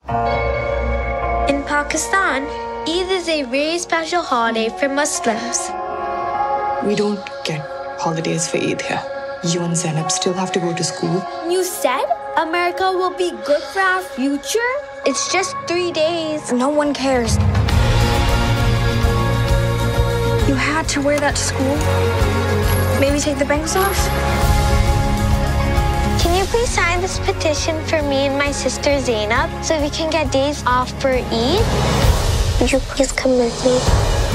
In Pakistan, Eid is a very special holiday for Muslims. We don't get holidays for Eid here. You and Zainab still have to go to school. You said America will be good for our future? It's just 3 days. No one cares. You had to wear that to school? Maybe take the bangs off? Can you please sign this petition for me and my sister Zainab so we can get days off for Eid? Would you please come with me?